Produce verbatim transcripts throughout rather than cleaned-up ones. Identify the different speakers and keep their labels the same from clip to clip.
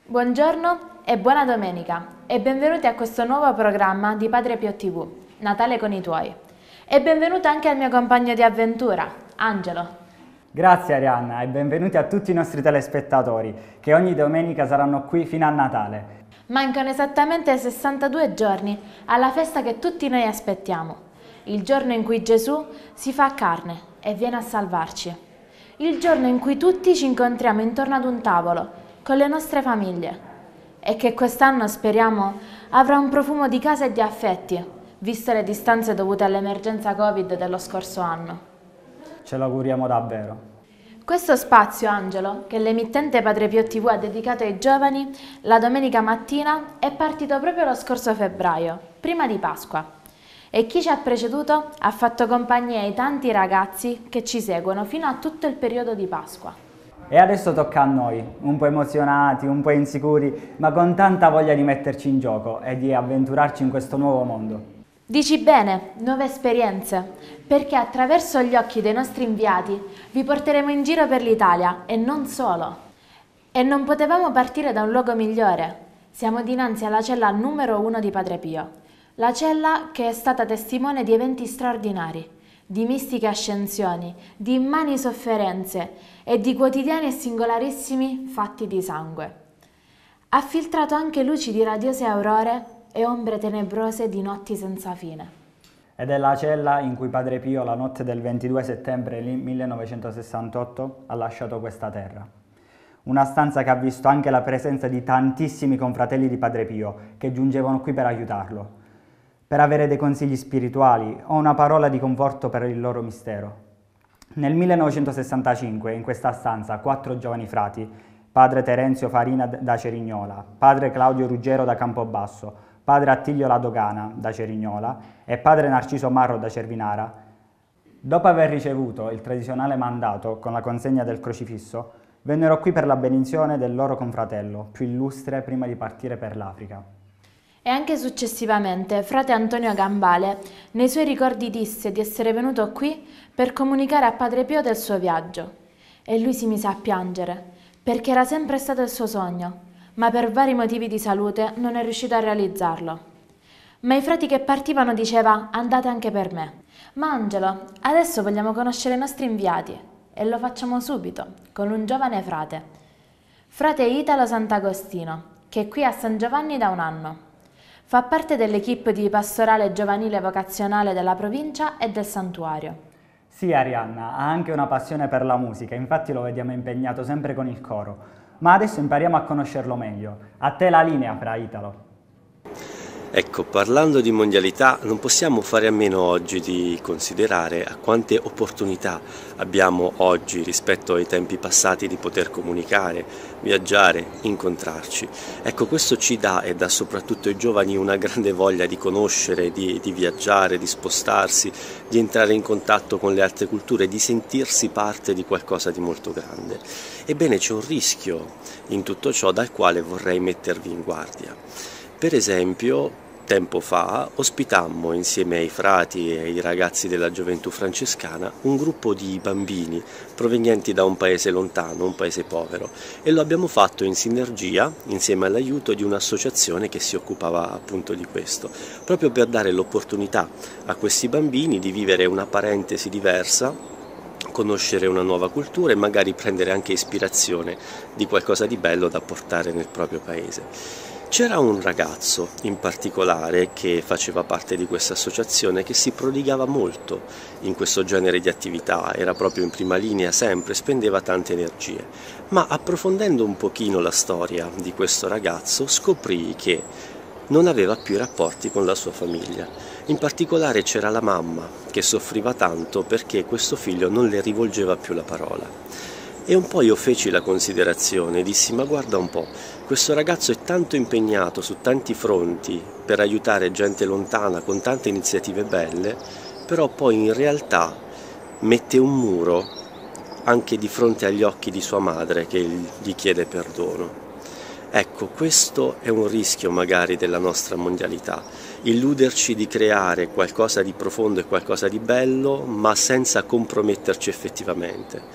Speaker 1: Buongiorno e buona domenica e benvenuti a questo nuovo programma di Padre Pio tivù, Natale con i tuoi. E benvenuto anche al mio compagno di avventura, Angelo.
Speaker 2: Grazie Arianna e benvenuti a tutti i nostri telespettatori che ogni domenica saranno qui fino a Natale.
Speaker 1: Mancano esattamente sessantadue giorni alla festa che tutti noi aspettiamo, il giorno in cui Gesù si fa carne e viene a salvarci, il giorno in cui tutti ci incontriamo intorno ad un tavolo con le nostre famiglie e che quest'anno speriamo avrà un profumo di casa e di affetti, viste le distanze dovute all'emergenza Covid dello scorso anno.
Speaker 2: Ce l'auguriamo davvero.
Speaker 1: Questo spazio, Angelo, che l'emittente Padre Pio tivù ha dedicato ai giovani la domenica mattina, è partito proprio lo scorso febbraio, prima di Pasqua. E chi ci ha preceduto ha fatto compagnia ai tanti ragazzi che ci seguono fino a tutto il periodo di Pasqua.
Speaker 2: E adesso tocca a noi, un po' emozionati, un po' insicuri, ma con tanta voglia di metterci in gioco e di avventurarci in questo nuovo mondo.
Speaker 1: Dici bene, nuove esperienze, perché attraverso gli occhi dei nostri inviati vi porteremo in giro per l'Italia e non solo. E non potevamo partire da un luogo migliore. Siamo dinanzi alla cella numero uno di Padre Pio, la cella che è stata testimone di eventi straordinari, di mistiche ascensioni, di immani sofferenze e di quotidiani e singolarissimi fatti di sangue. Ha filtrato anche luci di radiose aurore e ombre tenebrose di notti senza fine.
Speaker 2: Ed è la cella in cui Padre Pio, la notte del ventidue settembre millenovecentosessantotto, ha lasciato questa terra. Una stanza che ha visto anche la presenza di tantissimi confratelli di Padre Pio che giungevano qui per aiutarlo, per avere dei consigli spirituali o una parola di conforto per il loro mistero. Nel millenovecentosessantacinque, in questa stanza, quattro giovani frati, padre Terenzio Farina da Cerignola, padre Claudio Ruggero da Campobasso, padre Attilio La Dogana da Cerignola e padre Narciso Marro da Cervinara, dopo aver ricevuto il tradizionale mandato con la consegna del crocifisso, vennero qui per la benedizione del loro confratello, più illustre prima di partire per l'Africa.
Speaker 1: E anche successivamente frate Antonio Gambale nei suoi ricordi disse di essere venuto qui per comunicare a Padre Pio del suo viaggio. E lui si mise a piangere, perché era sempre stato il suo sogno, ma per vari motivi di salute non è riuscito a realizzarlo. Ma i frati che partivano diceva: andate anche per me. Ma Angelo, adesso vogliamo conoscere i nostri inviati e lo facciamo subito, con un giovane frate. Frate Italo Sant'Agostino, che è qui a San Giovanni da un anno. Fa parte dell'equipe di pastorale giovanile vocazionale della provincia e del santuario.
Speaker 2: Sì, Arianna, ha anche una passione per la musica, infatti lo vediamo impegnato sempre con il coro. Ma adesso impariamo a conoscerlo meglio. A te la linea, fra Italo.
Speaker 3: Ecco, parlando di mondialità, non possiamo fare a meno oggi di considerare a quante opportunità abbiamo oggi rispetto ai tempi passati di poter comunicare, viaggiare, incontrarci. Ecco, questo ci dà e dà soprattutto ai giovani una grande voglia di conoscere, di, di viaggiare, di spostarsi, di entrare in contatto con le altre culture, di sentirsi parte di qualcosa di molto grande. Ebbene, c'è un rischio in tutto ciò dal quale vorrei mettervi in guardia. Per esempio, tempo fa ospitammo insieme ai frati e ai ragazzi della gioventù francescana un gruppo di bambini provenienti da un paese lontano, un paese povero, e lo abbiamo fatto in sinergia insieme all'aiuto di un'associazione che si occupava appunto di questo, proprio per dare l'opportunità a questi bambini di vivere una parentesi diversa, conoscere una nuova cultura e magari prendere anche ispirazione di qualcosa di bello da portare nel proprio paese. C'era un ragazzo in particolare che faceva parte di questa associazione che si prodigava molto in questo genere di attività, era proprio in prima linea sempre, spendeva tante energie, ma approfondendo un pochino la storia di questo ragazzo scoprì che non aveva più rapporti con la sua famiglia. In particolare c'era la mamma che soffriva tanto perché questo figlio non le rivolgeva più la parola. E un po' io feci la considerazione, dissi: ma guarda un po', questo ragazzo è tanto impegnato su tanti fronti per aiutare gente lontana con tante iniziative belle, però poi in realtà mette un muro anche di fronte agli occhi di sua madre che gli chiede perdono. Ecco, questo è un rischio magari della nostra mondialità, illuderci di creare qualcosa di profondo e qualcosa di bello, ma senza comprometterci effettivamente.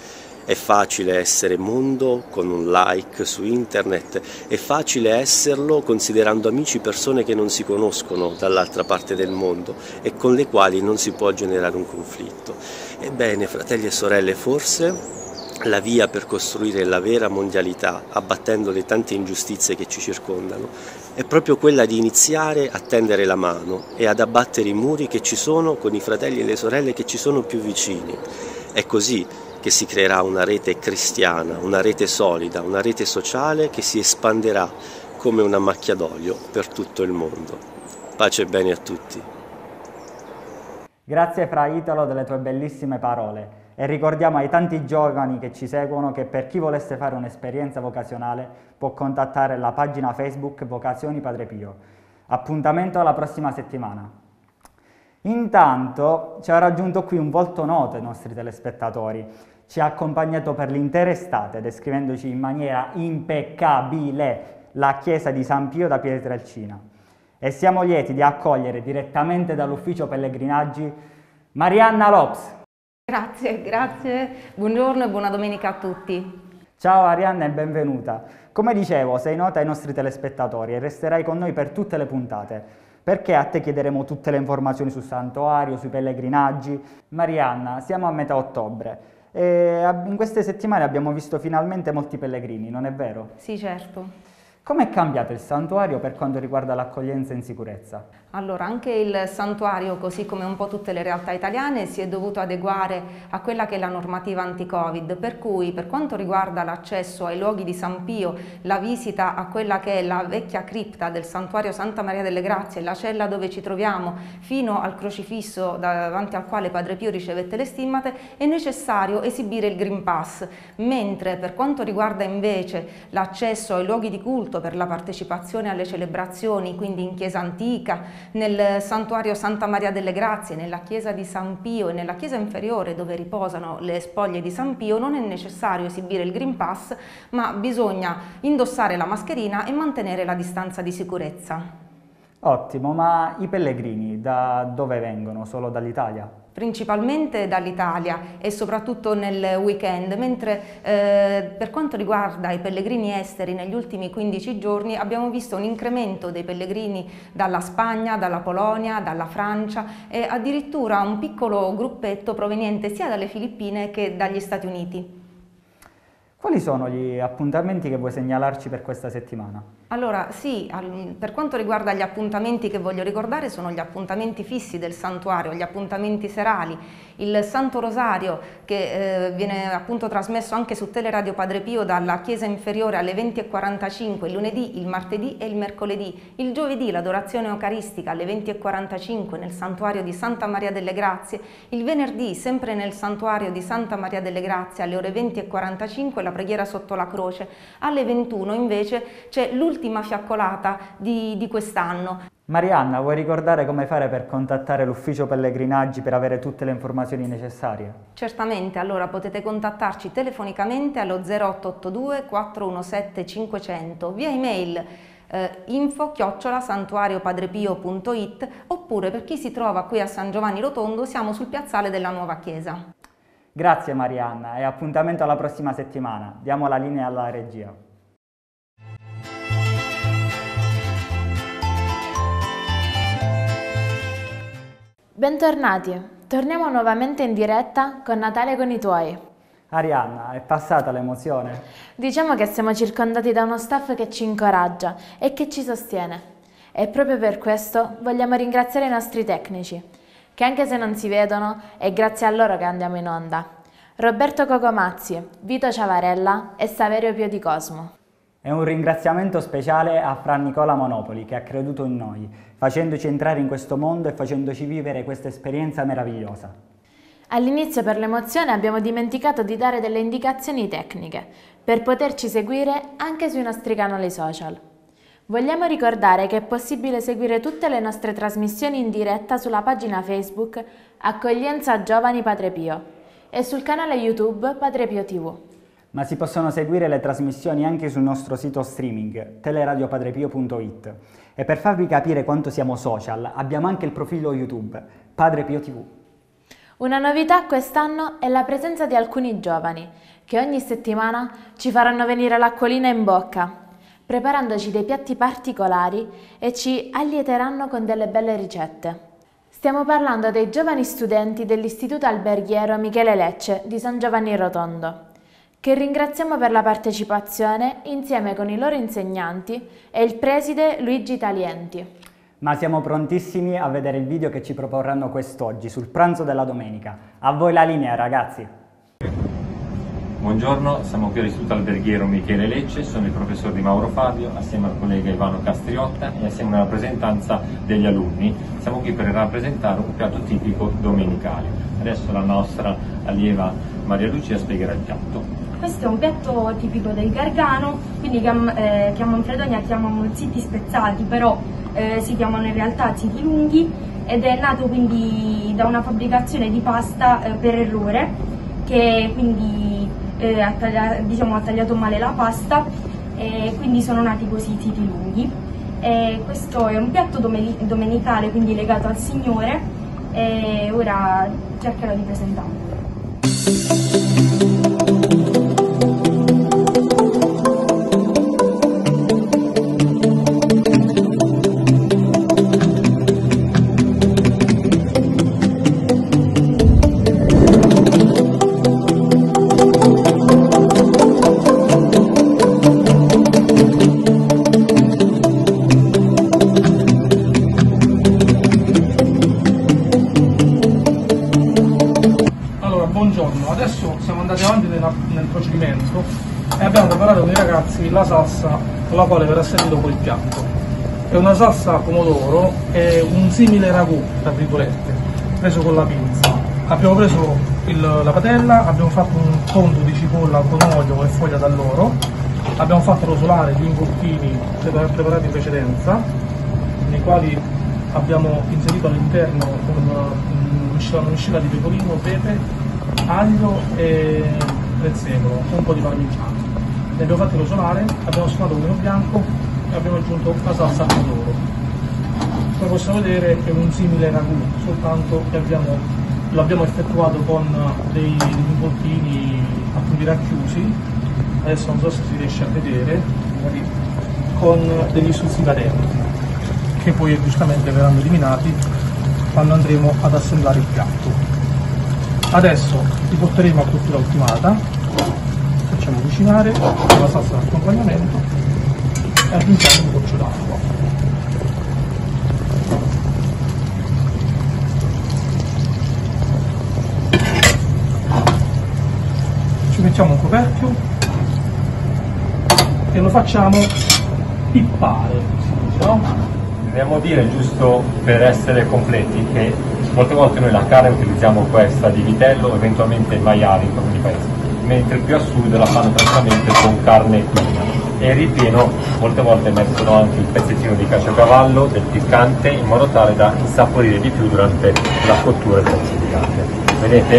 Speaker 3: È facile essere mondo con un like su internet, è facile esserlo considerando amici persone che non si conoscono dall'altra parte del mondo e con le quali non si può generare un conflitto. Ebbene, fratelli e sorelle, forse la via per costruire la vera mondialità, abbattendo le tante ingiustizie che ci circondano, è proprio quella di iniziare a tendere la mano e ad abbattere i muri che ci sono con i fratelli e le sorelle che ci sono più vicini. È così che si creerà una rete cristiana, una rete solida, una rete sociale che si espanderà come una macchia d'olio per tutto il mondo. Pace e bene a tutti.
Speaker 2: Grazie Fra Italo delle tue bellissime parole e ricordiamo ai tanti giovani che ci seguono che per chi volesse fare un'esperienza vocazionale può contattare la pagina Facebook Vocazioni Padre Pio. Appuntamento alla prossima settimana. Intanto ci ha raggiunto qui un volto noto ai nostri telespettatori. Ci ha accompagnato per l'intera estate descrivendoci in maniera impeccabile la chiesa di San Pio da Pietrelcina. E siamo lieti di accogliere direttamente dall'ufficio pellegrinaggi Marianna Lops.
Speaker 4: Grazie, grazie, buongiorno e buona domenica a tutti.
Speaker 2: Ciao Arianna e benvenuta. Come dicevo, sei nota ai nostri telespettatori e resterai con noi per tutte le puntate, perché a te chiederemo tutte le informazioni sul santuario, sui pellegrinaggi. Marianna, siamo a metà ottobre e in queste settimane abbiamo visto finalmente molti pellegrini, non è vero?
Speaker 4: Sì, certo.
Speaker 2: Come è cambiato il santuario per quanto riguarda l'accoglienza in sicurezza?
Speaker 4: Allora, anche il santuario, così come un po' tutte le realtà italiane, si è dovuto adeguare a quella che è la normativa anti-Covid, per cui per quanto riguarda l'accesso ai luoghi di San Pio, la visita a quella che è la vecchia cripta del santuario Santa Maria delle Grazie, la cella dove ci troviamo, fino al crocifisso davanti al quale Padre Pio ricevette le stimmate, è necessario esibire il Green Pass, mentre per quanto riguarda invece l'accesso ai luoghi di culto per la partecipazione alle celebrazioni, quindi in chiesa antica, nel santuario Santa Maria delle Grazie, nella chiesa di San Pio e nella chiesa inferiore dove riposano le spoglie di San Pio, non è necessario esibire il Green Pass, ma bisogna indossare la mascherina e mantenere la distanza di sicurezza.
Speaker 2: Ottimo, ma i pellegrini da dove vengono? Solo dall'Italia?
Speaker 4: Principalmente dall'Italia e soprattutto nel weekend, mentre eh, per quanto riguarda i pellegrini esteri negli ultimi quindici giorni abbiamo visto un incremento dei pellegrini dalla Spagna, dalla Polonia, dalla Francia e addirittura un piccolo gruppetto proveniente sia dalle Filippine che dagli Stati Uniti.
Speaker 2: Quali sono gli appuntamenti che vuoi segnalarci per questa settimana?
Speaker 4: Allora sì, per quanto riguarda gli appuntamenti che voglio ricordare sono gli appuntamenti fissi del santuario, gli appuntamenti serali, il Santo Rosario che eh, viene appunto trasmesso anche su Teleradio Padre Pio dalla chiesa inferiore alle venti e quarantacinque, il lunedì, il martedì e il mercoledì, il giovedì l'adorazione eucaristica alle venti e quarantacinque nel santuario di Santa Maria delle Grazie, il venerdì sempre nel santuario di Santa Maria delle Grazie alle ore venti e quarantacinque la preghiera sotto la croce, alle ventuno invece c'è l'ultima fiaccolata di, di quest'anno.
Speaker 2: Marianna, vuoi ricordare come fare per contattare l'ufficio pellegrinaggi per avere tutte le informazioni necessarie?
Speaker 4: Certamente, allora potete contattarci telefonicamente allo zero otto otto due quattro uno sette cinquecento, via email eh, info chiocciola santuariopadrepio punto it oppure per chi si trova qui a San Giovanni Rotondo siamo sul piazzale della nuova chiesa.
Speaker 2: Grazie Marianna e appuntamento alla prossima settimana. Diamo la linea alla regia.
Speaker 1: Bentornati, torniamo nuovamente in diretta con Natale con i tuoi.
Speaker 2: Arianna, è passata l'emozione?
Speaker 1: Diciamo che siamo circondati da uno staff che ci incoraggia e che ci sostiene. E proprio per questo vogliamo ringraziare i nostri tecnici, che anche se non si vedono, è grazie a loro che andiamo in onda. Roberto Cocomazzi, Vito Ciavarella e Saverio Pio di Cosmo.
Speaker 2: E un ringraziamento speciale a Fra Nicola Monopoli che ha creduto in noi, facendoci entrare in questo mondo e facendoci vivere questa esperienza meravigliosa.
Speaker 1: All'inizio per l'emozione abbiamo dimenticato di dare delle indicazioni tecniche per poterci seguire anche sui nostri canali social. Vogliamo ricordare che è possibile seguire tutte le nostre trasmissioni in diretta sulla pagina Facebook Accoglienza Giovani Padre Pio e sul canale YouTube Padre Pio tivù.
Speaker 2: Ma si possono seguire le trasmissioni anche sul nostro sito streaming teleradiopadrepio punto it e per farvi capire quanto siamo social abbiamo anche il profilo YouTube Padre Pio tivù.
Speaker 1: Una novità quest'anno è la presenza di alcuni giovani che ogni settimana ci faranno venire l'acquolina in bocca, preparandoci dei piatti particolari e ci allieteranno con delle belle ricette. Stiamo parlando dei giovani studenti dell'Istituto Alberghiero Michele Lecce di San Giovanni Rotondo, che ringraziamo per la partecipazione insieme con i loro insegnanti e il preside Luigi Talienti.
Speaker 2: Ma siamo prontissimi a vedere il video che ci proporranno quest'oggi sul pranzo della domenica. A voi la linea, ragazzi!
Speaker 5: Buongiorno, siamo qui all'Istituto Alberghiero Michele Lecce, sono il professor Di Mauro Fabio, assieme al collega Ivano Castriotta e assieme alla rappresentanza degli alunni. Siamo qui per rappresentare un piatto tipico domenicale. Adesso la nostra allieva Maria Lucia spiegherà il piatto.
Speaker 6: Questo è un piatto tipico del Gargano, quindi che, eh, che a Manfredonia chiamano zitti spezzati, però eh, si chiamano in realtà ziti lunghi, ed è nato quindi da una fabbricazione di pasta eh, per errore, che quindi eh, ha, tagliato, diciamo, ha tagliato male la pasta e quindi sono nati così i ziti lunghi. E questo è un piatto domenicale, quindi legato al Signore, e ora cercherò di presentarlo.
Speaker 7: Buongiorno, adesso siamo andati avanti nel, nel procedimento e abbiamo preparato con i ragazzi la salsa con la quale verrà servito quel piatto. È una salsa a pomodoro, è un simile ragù, tra virgolette, preso con la pinza. Abbiamo preso il, la padella, abbiamo fatto un fondo di cipolla con olio e foglia d'alloro, abbiamo fatto rosolare gli involtini preparati in precedenza, nei quali abbiamo inserito all'interno una miscela di pecorino, pepe, aglio e prezzemolo, un po' di parmigiano. Li abbiamo fatti rosolare, abbiamo sfumato con vino bianco e abbiamo aggiunto la salsa a pomodoro. Come possiamo vedere è un simile ragù, soltanto che abbiamo, lo abbiamo effettuato con dei involtini appunto racchiusi. Adesso non so se si riesce a vedere, con degli stuzzicadenti che poi giustamente verranno eliminati quando andremo ad assemblare il piatto. Adesso li porteremo a cottura ultimata, facciamo cucinare la salsa d'accompagnamento e aggiungiamo un goccio d'acqua. Ci mettiamo un coperchio e lo facciamo pippare, no?
Speaker 5: Dobbiamo dire, giusto per essere completi, che molte volte noi la carne utilizziamo questa di vitello, eventualmente il maiale in alcuni paesi, mentre più a sud la fanno tranquillamente con carne equina. E il ripieno molte volte mettono anche il pezzettino di caciocavallo, del piccante, in modo tale da insaporire di più durante la cottura del pezzo di carne. Vedete?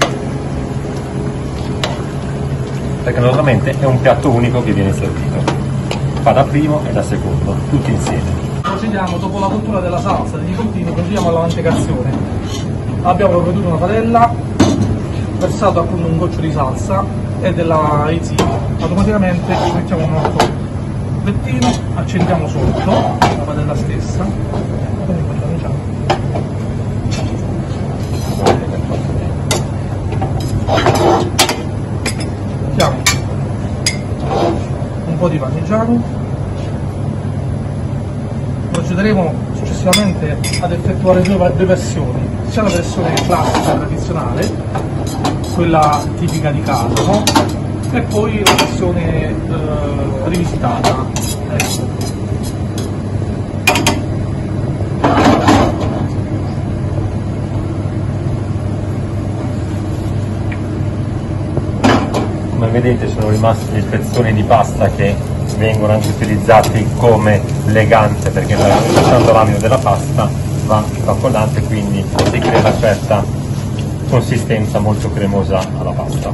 Speaker 5: Perché normalmente è un piatto unico che viene servito. Fa da primo e da secondo, tutti insieme.
Speaker 7: Procediamo dopo la cottura della salsa degli involtini, procediamo alla mantecazione. Abbiamo provveduto una padella, versato appunto un goccio di salsa e della rizzina. Automaticamente ci mettiamo un nostro lettino, accendiamo sotto la padella stessa, quindi facciamo mettiamo un po' di parmigiano. Procederemo successivamente ad effettuare due, due versioni, sia la versione classica tradizionale, quella tipica di casa, no? E poi la versione eh, rivisitata. Ecco.
Speaker 5: Come vedete sono rimasti dei spezzoni di pasta che vengono anche utilizzati come legante, perché lasciando l'amido della pasta va, va collante, quindi si crea una certa consistenza molto cremosa alla pasta.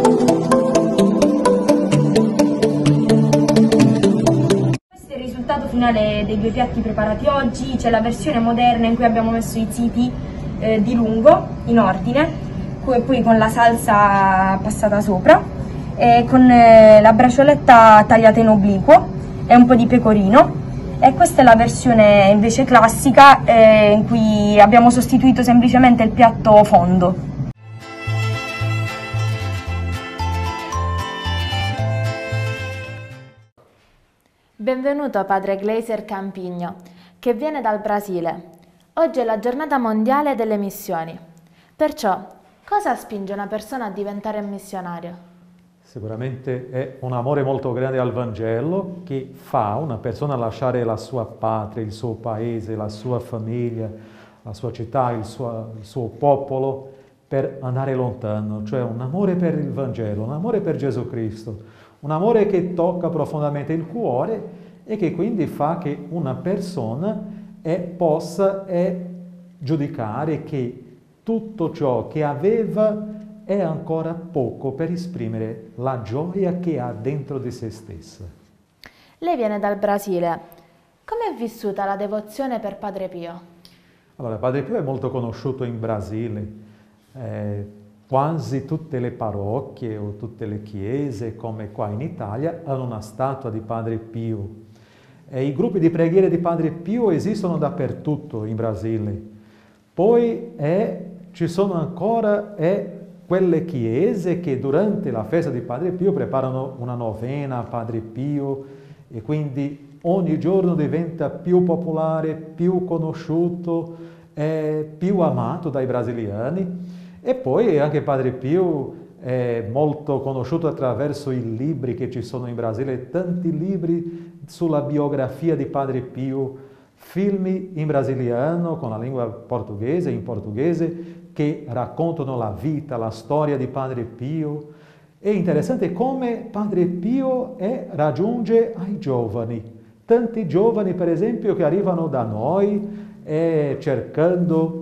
Speaker 6: Questo è il risultato finale dei due piatti preparati oggi, c'è la versione moderna in cui abbiamo messo i ziti eh, di lungo in ordine, poi con la salsa passata sopra, e con eh, la bracioletta tagliata in obliquo e un po' di pecorino. E questa è la versione invece classica eh, in cui abbiamo sostituito semplicemente il piatto fondo.
Speaker 1: Benvenuto padre Gleiser Campigno, che viene dal Brasile. Oggi è la giornata mondiale delle missioni. Perciò, cosa spinge una persona a diventare missionario?
Speaker 8: Sicuramente è un amore molto grande al Vangelo che fa una persona lasciare la sua patria, il suo paese, la sua famiglia, la sua città, il suo, il suo popolo per andare lontano. Cioè un amore per il Vangelo, un amore per Gesù Cristo. Un amore che tocca profondamente il cuore e che quindi fa che una persona è, possa è, giudicare che tutto ciò che aveva è ancora poco per esprimere la gioia che ha dentro di se stessa.
Speaker 1: Lei viene dal Brasile. Come è vissuta la devozione per Padre Pio?
Speaker 8: Allora, Padre Pio è molto conosciuto in Brasile. Eh, Quasi tutte le parrocchie o tutte le chiese, come qua in Italia, hanno una statua di Padre Pio. E i gruppi di preghiera di Padre Pio esistono dappertutto in Brasile. Poi eh, ci sono ancora eh, quelle chiese che durante la festa di Padre Pio preparano una novena a Padre Pio e quindi ogni giorno diventa più popolare, più conosciuto, eh, più amato dai brasiliani. E poi anche Padre Pio è molto conosciuto attraverso i libri che ci sono in Brasile, tanti libri sulla biografia di Padre Pio, film in brasiliano con la lingua portoghese, in portoghese, che raccontano la vita, la storia di Padre Pio. È interessante come Padre Pio è, raggiunge ai giovani, tanti giovani per esempio che arrivano da noi eh, cercando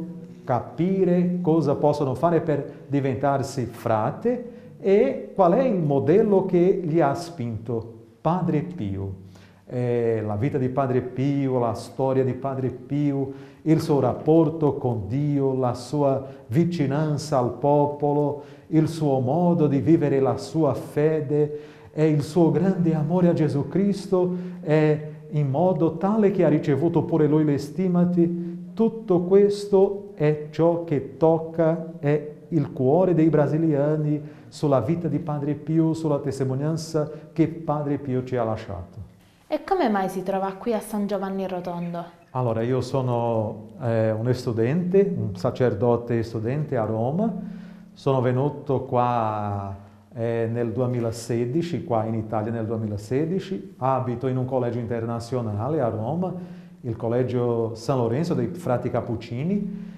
Speaker 8: capire cosa possono fare per diventarsi frate e qual è il modello che li ha spinto. Padre Pio. Eh, la vita di Padre Pio, la storia di Padre Pio, il suo rapporto con Dio, la sua vicinanza al popolo, il suo modo di vivere la sua fede e il suo grande amore a Gesù Cristo eh, in modo tale che ha ricevuto pure lui le stimati. Tutto questo è ciò che tocca, è il cuore dei brasiliani sulla vita di Padre Pio, sulla testimonianza che Padre Pio ci ha lasciato.
Speaker 1: E come mai si trova qui a San Giovanni Rotondo?
Speaker 8: Allora, io sono eh, uno studente, un sacerdote studente a Roma, sono venuto qua eh, nel duemilasedici, qua in Italia nel duemilasedici, abito in un collegio internazionale a Roma, il collegio San Lorenzo dei Frati Cappuccini,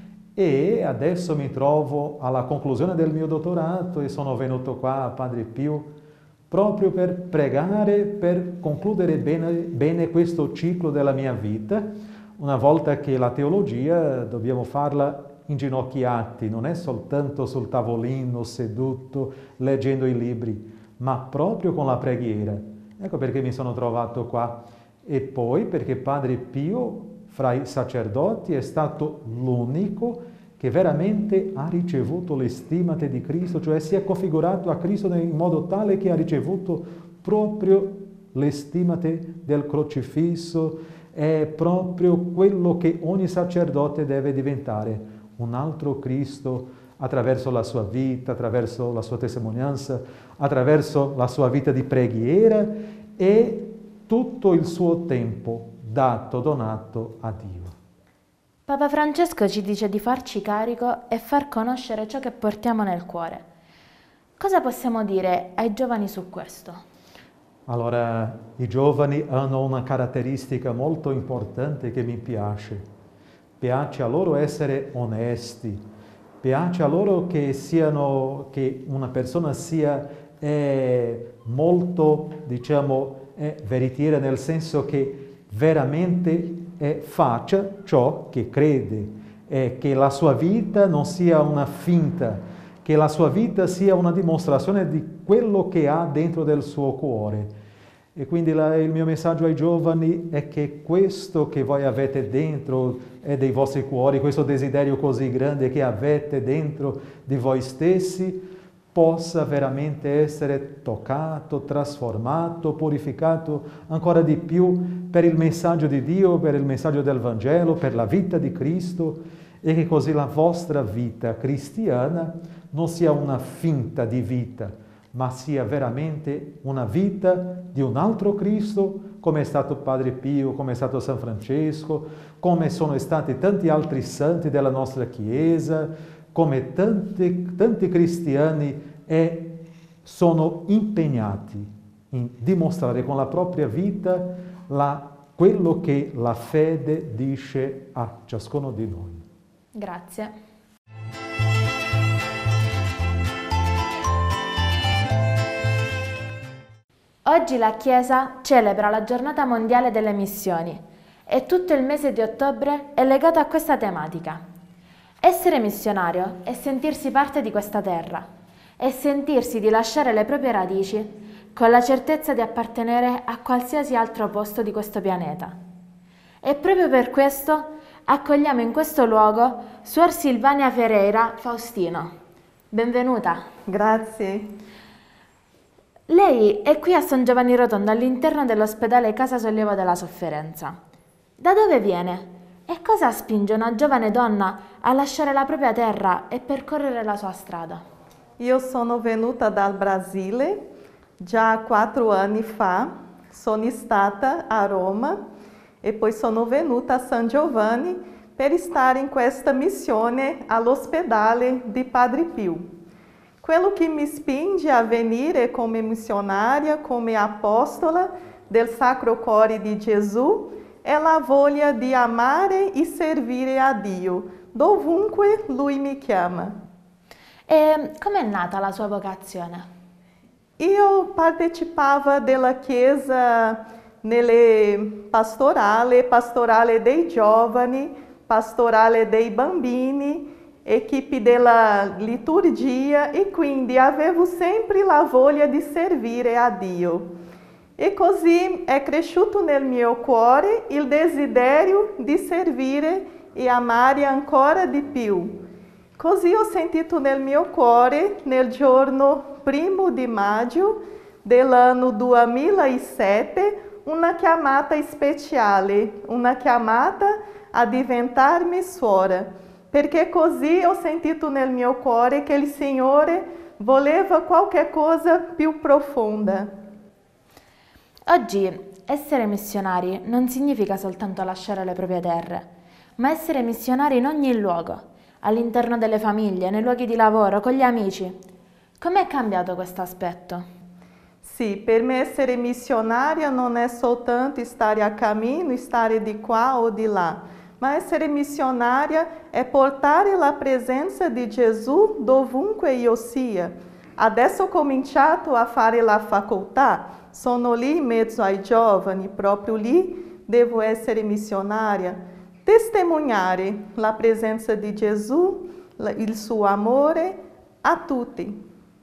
Speaker 8: e adesso mi trovo alla conclusione del mio dottorato e sono venuto qua a Padre Pio proprio per pregare, per concludere bene, bene questo ciclo della mia vita. Una volta che la teologia dobbiamo farla inginocchiati, non è soltanto sul tavolino, seduto, leggendo i libri, ma proprio con la preghiera. Ecco perché mi sono trovato qua. E poi perché Padre Pio, fra i sacerdoti, è stato l'unico che veramente ha ricevuto le stimate di Cristo, cioè si è configurato a Cristo in modo tale che ha ricevuto proprio le stimate del crocifisso, è proprio quello che ogni sacerdote deve diventare, un altro Cristo attraverso la sua vita, attraverso la sua testimonianza, attraverso la sua vita di preghiera e tutto il suo tempo dato, donato a Dio.
Speaker 1: Papa Francesco ci dice di farci carico e far conoscere ciò che portiamo nel cuore. Cosa possiamo dire ai giovani su questo?
Speaker 8: Allora, i giovani hanno una caratteristica molto importante che mi piace. Piace a loro essere onesti, piace a loro che, siano, che una persona sia eh, molto, diciamo, eh, veritiera, nel senso che veramente eh, faccia ciò che crede, eh, che la sua vita non sia una finta, che la sua vita sia una dimostrazione di quello che ha dentro del suo cuore. E quindi la, il mio messaggio ai giovani è che questo che voi avete dentro è dei vostri cuori, questo desiderio così grande che avete dentro di voi stessi, possa veramente essere toccato, trasformato, purificato ancora di più per il messaggio di Dio, per il messaggio del Vangelo, per la vita di Cristo, e che così la vostra vita cristiana non sia una finta di vita, ma sia veramente una vita di un altro Cristo, come è stato Padre Pio, come è stato San Francesco, come sono stati tanti altri santi della nostra Chiesa, come tanti, tanti cristiani e sono impegnati in dimostrare con la propria vita la, quello che la fede dice a ciascuno di noi.
Speaker 1: Grazie. Oggi la Chiesa celebra la Giornata Mondiale delle Missioni e tutto il mese di ottobre è legato a questa tematica. Essere missionario è sentirsi parte di questa terra, è sentirsi di lasciare le proprie radici con la certezza di appartenere a qualsiasi altro posto di questo pianeta. E proprio per questo accogliamo in questo luogo Suor Silvania Ferreira Faustino. Benvenuta.
Speaker 9: Grazie.
Speaker 1: Lei è qui a San Giovanni Rotondo all'interno dell'ospedale Casa Sollievo della Sofferenza. Da dove viene? E cosa spinge una giovane donna a lasciare la propria terra e percorrere la sua strada?
Speaker 9: Io sono venuta dal Brasile già quattro anni fa, sono stata a Roma e poi sono venuta a San Giovanni per stare in questa missione all'ospedale di Padre Pio. Quello che mi spinge a venire come missionaria, come apostola del Sacro Cuore di Gesù, è la voglia di amare e servire a Dio, dovunque Lui mi chiama.
Speaker 1: E com'è nata la sua vocazione?
Speaker 9: Io partecipavo della Chiesa nelle pastorale, pastorale dei giovani, pastorale dei bambini, equipe della liturgia e quindi avevo sempre la voglia di servire a Dio. E così è cresciuto nel mio cuore il desiderio di servire e amare ancora di più. Così ho sentito nel mio cuore, nel giorno primo di maggio dell'anno duemilasette, una chiamata speciale, una chiamata a diventarmi suora, perché così ho sentito nel mio cuore che il Signore voleva qualche cosa più profonda.
Speaker 1: Oggi essere missionari non significa soltanto lasciare le proprie terre, ma essere missionari in ogni luogo, all'interno delle famiglie, nei luoghi di lavoro, con gli amici. Com'è cambiato questo aspetto?
Speaker 9: Sì, per me essere missionaria non è soltanto stare a cammino, stare di qua o di là, ma essere missionaria è portare la presenza di Gesù dovunque io sia. Adesso ho cominciato a fare la facoltà, sono lì in mezzo ai giovani, proprio lì devo essere missionaria, testimoniare la presenza di Gesù, il suo amore a tutti.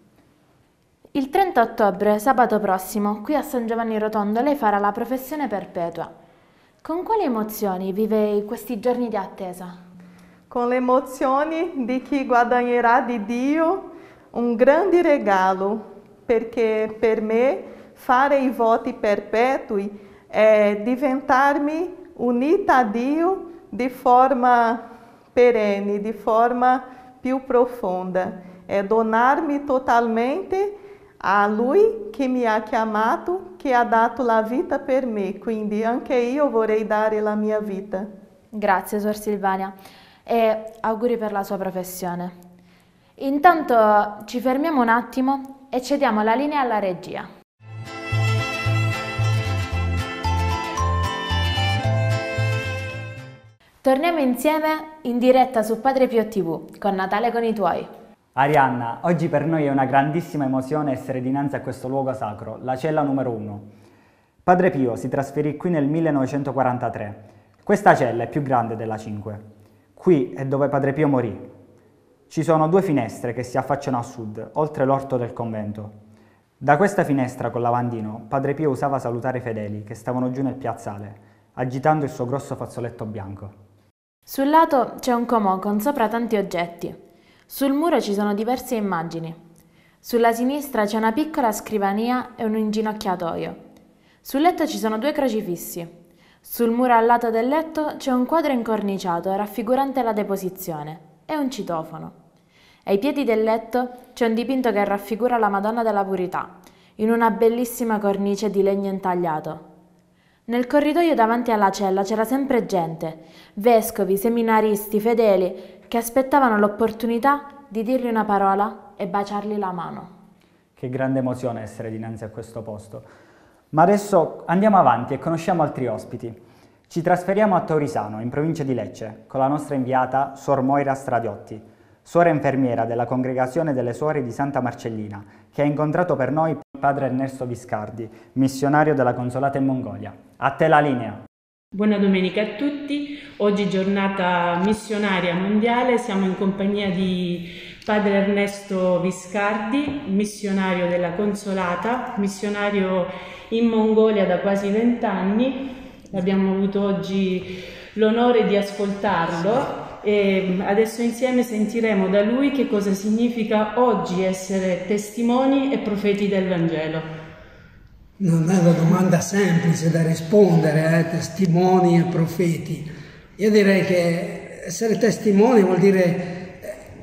Speaker 1: Il trenta ottobre, sabato prossimo, qui a San Giovanni Rotondo, lei farà la professione perpetua. Con quali emozioni vive questi giorni di attesa?
Speaker 9: Con le emozioni di chi guadagnerà di Dio un grande regalo, perché per me fare i voti perpetui è diventarmi unita a Dio di forma perenne, di forma più profonda, è donarmi totalmente a Lui che mi ha chiamato, che ha dato la vita per me, quindi anche io vorrei dare la mia vita.
Speaker 1: Grazie, Suor Silvania, e auguri per la sua professione. Intanto ci fermiamo un attimo e cediamo la linea alla regia. Torniamo insieme in diretta su Padre Pio tivù con Natale con i tuoi.
Speaker 2: Arianna, oggi per noi è una grandissima emozione essere dinanzi a questo luogo sacro, la cella numero uno. Padre Pio si trasferì qui nel millenovecentoquarantatré. Questa cella è più grande della cinque. Qui è dove Padre Pio morì. Ci sono due finestre che si affacciano a sud, oltre l'orto del convento. Da questa finestra col lavandino, Padre Pio usava salutare i fedeli che stavano giù nel piazzale, agitando il suo grosso fazzoletto bianco.
Speaker 1: Sul lato c'è un comò con sopra tanti oggetti. Sul muro ci sono diverse immagini. Sulla sinistra c'è una piccola scrivania e un inginocchiatoio. Sul letto ci sono due crocifissi. Sul muro al lato del letto c'è un quadro incorniciato raffigurante la deposizione e un citofono. Ai piedi del letto c'è un dipinto che raffigura la Madonna della Purità, in una bellissima cornice di legno intagliato. Nel corridoio davanti alla cella c'era sempre gente, vescovi, seminaristi, fedeli, che aspettavano l'opportunità di dirgli una parola e baciargli la mano.
Speaker 2: Che grande emozione essere dinanzi a questo posto. Ma adesso andiamo avanti e conosciamo altri ospiti. Ci trasferiamo a Torisano, in provincia di Lecce, con la nostra inviata Sor Moira Stradiotti, suora infermiera della Congregazione delle Suore di Santa Marcellina, che ha incontrato per noi padre Ernesto Viscardi, missionario della Consolata in Mongolia. A te la linea.
Speaker 10: Buona domenica a tutti. Oggi giornata missionaria mondiale, siamo in compagnia di padre Ernesto Viscardi, missionario della Consolata, missionario in Mongolia da quasi vent'anni. Abbiamo avuto oggi l'onore di ascoltarlo. E adesso insieme sentiremo da lui che cosa significa oggi essere testimoni e profeti del Vangelo.
Speaker 11: Non è una domanda semplice da rispondere, eh? Testimoni e profeti. Io direi che essere testimoni vuol dire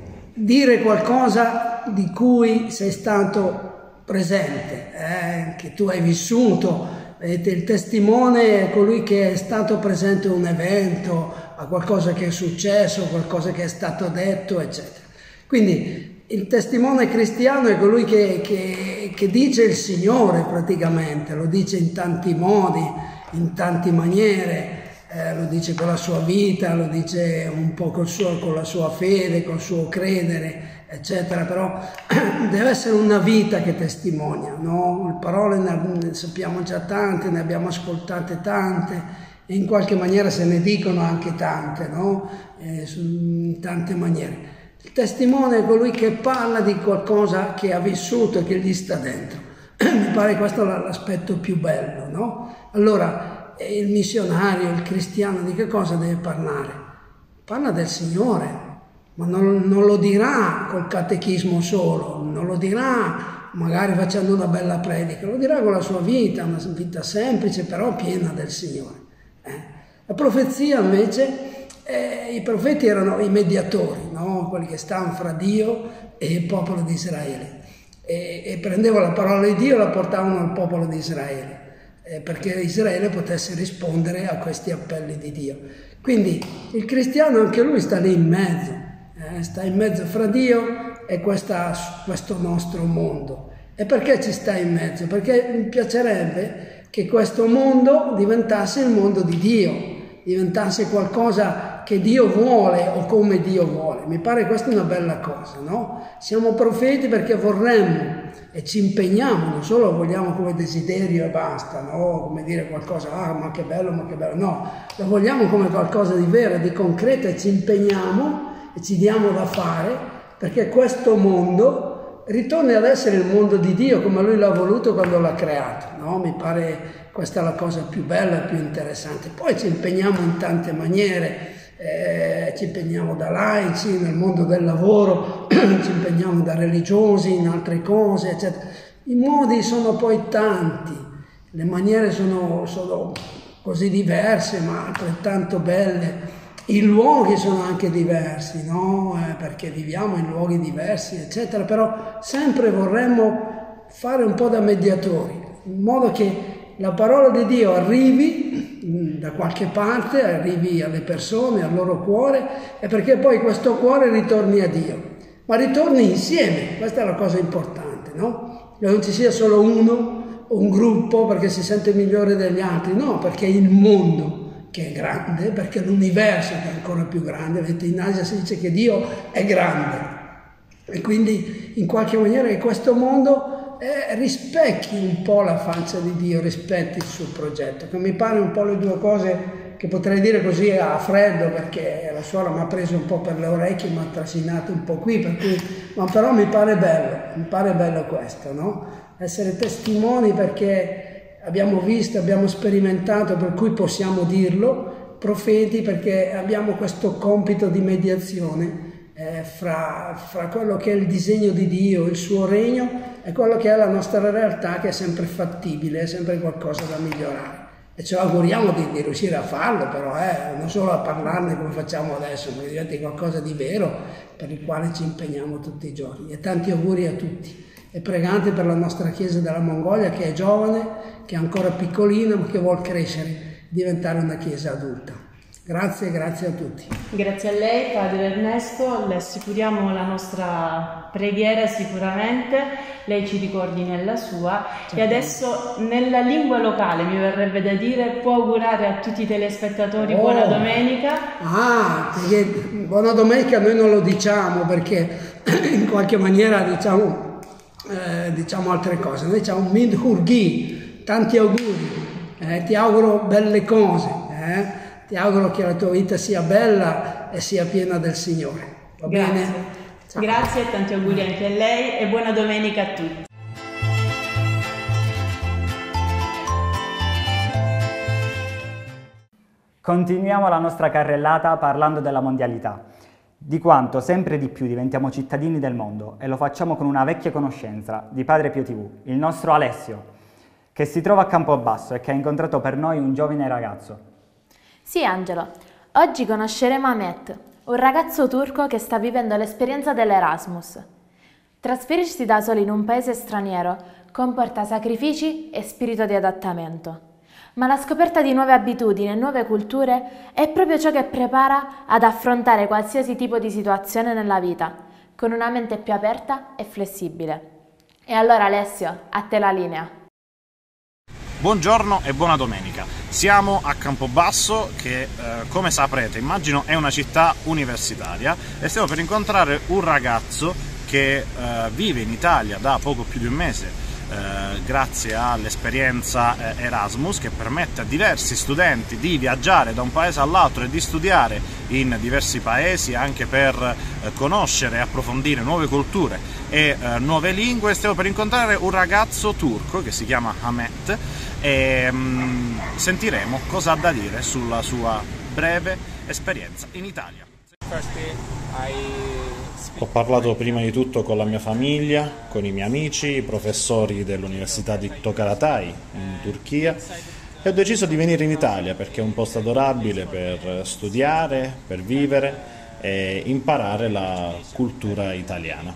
Speaker 11: dire qualcosa di cui sei stato presente, eh? Che tu hai vissuto. Il testimone è colui che è stato presente a un evento, a qualcosa che è successo, qualcosa che è stato detto, eccetera. Quindi il testimone cristiano è colui che, che, che dice il Signore praticamente, lo dice in tanti modi, in tante maniere, eh, lo dice con la sua vita, lo dice un po' col suo, con la sua fede, col suo credere, eccetera, però deve essere una vita che testimonia, no? Le parole ne, ne sappiamo già tante, ne abbiamo ascoltate tante, e in qualche maniera se ne dicono anche tante, no? Eh, in tante maniere. Il testimone è colui che parla di qualcosa che ha vissuto e che gli sta dentro. Mi pare questo l'aspetto più bello, no? Allora, il missionario, il cristiano, di che cosa deve parlare? Parla del Signore, ma non, non lo dirà col catechismo solo, non lo dirà magari facendo una bella predica, lo dirà con la sua vita, una vita semplice però piena del Signore. Eh. La profezia invece, eh, i profeti erano i mediatori, no? Quelli che stavano fra Dio e il popolo di Israele, e, e prendevano la parola di Dio e la portavano al popolo di Israele, eh, perché Israele potesse rispondere a questi appelli di Dio. Quindi il cristiano anche lui sta lì in mezzo, eh, sta in mezzo fra Dio e questa, questo nostro mondo. E perché ci sta in mezzo? Perché mi piacerebbe che questo mondo diventasse il mondo di Dio, diventasse qualcosa che Dio vuole o come Dio vuole. Mi pare questa una bella cosa, no? Siamo profeti perché vorremmo e ci impegniamo, non solo lo vogliamo come desiderio e basta, no? Come dire qualcosa, ah ma che bello, ma che bello, no, lo vogliamo come qualcosa di vero, di concreto, e ci impegniamo e ci diamo da fare perché questo mondo ritorni ad essere il mondo di Dio come Lui l'ha voluto quando l'ha creato, no? Mi pare questa è la cosa più bella e più interessante. Poi ci impegniamo in tante maniere, eh, ci impegniamo da laici nel mondo del lavoro, ci impegniamo da religiosi in altre cose, eccetera. I modi sono poi tanti, le maniere sono, sono così diverse ma altrettanto belle. I luoghi sono anche diversi, no? Eh, perché viviamo in luoghi diversi, eccetera, però sempre vorremmo fare un po' da mediatori, in modo che la parola di Dio arrivi da qualche parte, arrivi alle persone, al loro cuore, e perché poi questo cuore ritorni a Dio, ma ritorni insieme, questa è la cosa importante, no? Che non ci sia solo uno o un gruppo perché si sente migliore degli altri, no, perché il mondo che è grande, perché l'universo che è ancora più grande, vedete in Asia si dice che Dio è grande, e quindi in qualche maniera che questo mondo eh, rispecchi un po' la faccia di Dio, rispetti il suo progetto, che mi pare un po' le due cose che potrei dire così a freddo, perché la suora mi ha preso un po' per le orecchie, mi ha trascinato un po' qui, per cui, ma però mi pare bello, mi pare bello questo, no? essere testimoni perché abbiamo visto, abbiamo sperimentato, per cui possiamo dirlo, profeti perché abbiamo questo compito di mediazione eh, fra, fra quello che è il disegno di Dio, il suo regno e quello che è la nostra realtà, che è sempre fattibile, è sempre qualcosa da migliorare. E ci auguriamo di, di riuscire a farlo, però eh, non solo a parlarne come facciamo adesso, ma che diventi qualcosa di vero per il quale ci impegniamo tutti i giorni. E tanti auguri a tutti. E pregate per la nostra Chiesa della Mongolia, che è giovane, che è ancora piccolina, ma che vuol crescere, diventare una Chiesa adulta. Grazie, grazie a tutti.
Speaker 10: Grazie a lei, Padre Ernesto, le assicuriamo la nostra preghiera sicuramente, lei ci ricordi nella sua. Certo. E adesso nella lingua locale, mi verrebbe da dire, può augurare a tutti i telespettatori oh. buona domenica.
Speaker 11: Ah, perché buona domenica noi non lo diciamo perché in qualche maniera diciamo, eh, diciamo altre cose, noi diciamo Mindhurgi, tanti auguri, eh, ti auguro belle cose, eh. Ti auguro che la tua vita sia bella e sia piena del Signore. Va
Speaker 10: Grazie.
Speaker 11: bene?
Speaker 10: Ciao. Grazie e tanti auguri anche a lei e buona domenica a tutti.
Speaker 2: Continuiamo la nostra carrellata parlando della mondialità, di quanto sempre di più diventiamo cittadini del mondo, e lo facciamo con una vecchia conoscenza di Padre Pio tivù, il nostro Alessio, che si trova a Campobasso e che ha incontrato per noi un giovane ragazzo.
Speaker 1: Sì, Angelo, oggi conosceremo Ahmet, un ragazzo turco che sta vivendo l'esperienza dell'Erasmus. Trasferirsi da solo in un paese straniero comporta sacrifici e spirito di adattamento, ma la scoperta di nuove abitudini e nuove culture è proprio ciò che prepara ad affrontare qualsiasi tipo di situazione nella vita, con una mente più aperta e flessibile. E allora Alessio, a te la linea.
Speaker 12: Buongiorno e buona domenica. Siamo a Campobasso che, eh, come saprete, immagino è una città universitaria, e stiamo per incontrare un ragazzo che eh, vive in Italia da poco più di un mese, eh, grazie all'esperienza eh, Erasmus, che permette a diversi studenti di viaggiare da un paese all'altro e di studiare in diversi paesi anche per eh, conoscere e approfondire nuove culture e eh, nuove lingue. Stiamo per incontrare un ragazzo turco che si chiama Ahmet e um, sentiremo cosa ha da dire sulla sua breve esperienza in Italia.
Speaker 13: Ho parlato prima di tutto con la mia famiglia, con i miei amici, i professori dell'Università di Tokaratay in Turchia, e ho deciso di venire in Italia perché è un posto adorabile per studiare, per vivere e imparare la cultura italiana.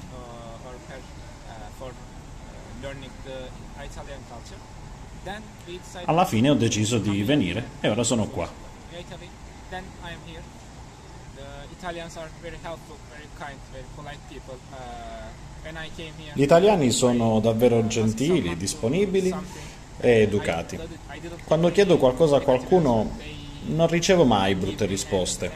Speaker 13: Alla fine ho deciso di venire e ora sono qua. Gli italiani sono davvero gentili, disponibili e educati. Quando chiedo qualcosa a qualcuno non ricevo mai brutte risposte.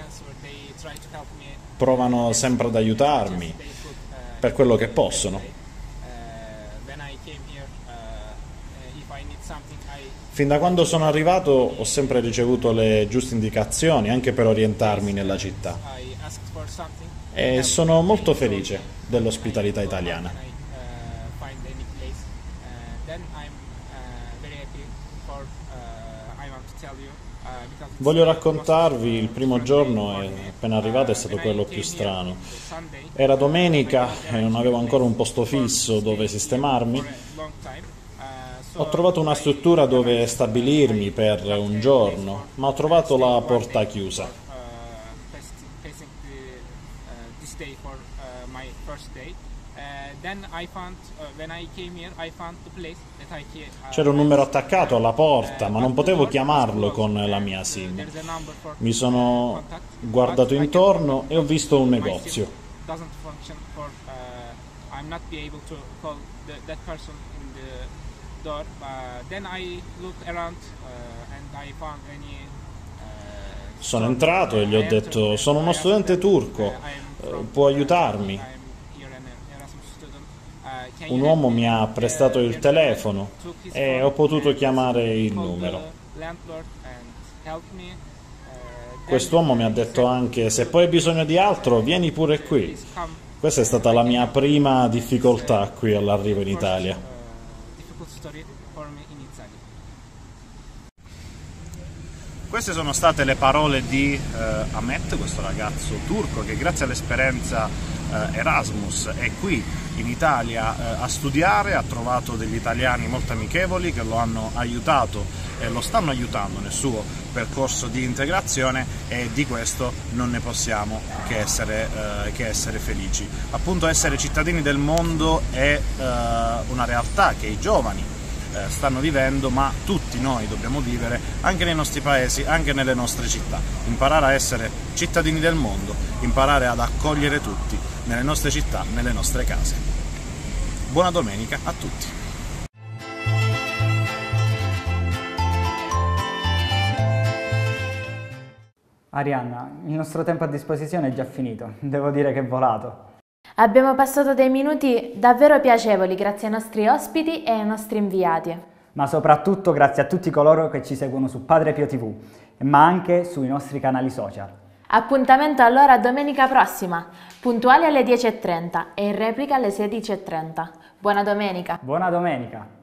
Speaker 13: Provano sempre ad aiutarmi per quello che possono. Fin da quando sono arrivato ho sempre ricevuto le giuste indicazioni anche per orientarmi nella città e sono molto felice dell'ospitalità italiana. Voglio raccontarvi il primo giorno, appena arrivato, è stato quello più strano. Era domenica e non avevo ancora un posto fisso dove sistemarmi. Ho trovato una struttura dove stabilirmi per un giorno, ma ho trovato la porta chiusa. C'era un numero attaccato alla porta, ma non potevo chiamarlo con la mia SIM. Mi sono guardato intorno e ho visto un negozio. Sono entrato e gli ho detto: sono uno studente turco, può aiutarmi? Un uomo mi ha prestato il telefono e ho potuto chiamare il numero. Quest'uomo mi ha detto anche: se poi hai bisogno di altro, vieni pure qui. Questa è stata la mia prima difficoltà qui all'arrivo in Italia.
Speaker 14: custodito per me in Italia.
Speaker 12: Queste sono state le parole di eh, Ahmet, questo ragazzo turco che grazie all'esperienza eh, Erasmus è qui in Italia eh, a studiare, ha trovato degli italiani molto amichevoli che lo hanno aiutato e lo stanno aiutando nel suo percorso di integrazione, e di questo non ne possiamo che essere, eh, che essere felici. Appunto, essere cittadini del mondo è eh, una realtà che i giovani stanno vivendo, ma tutti noi dobbiamo vivere anche nei nostri paesi, anche nelle nostre città. Imparare a essere cittadini del mondo, imparare ad accogliere tutti nelle nostre città, nelle nostre case. Buona domenica a tutti.
Speaker 2: Arianna, il nostro tempo a disposizione è già finito, devo dire che è volato.
Speaker 1: Abbiamo passato dei minuti davvero piacevoli grazie ai nostri ospiti e ai nostri inviati.
Speaker 2: Ma soprattutto grazie a tutti coloro che ci seguono su Padre Pio tivù, ma anche sui nostri canali social.
Speaker 1: Appuntamento allora domenica prossima, puntuali alle dieci e trenta e in replica alle sedici e trenta. Buona domenica!
Speaker 2: Buona domenica!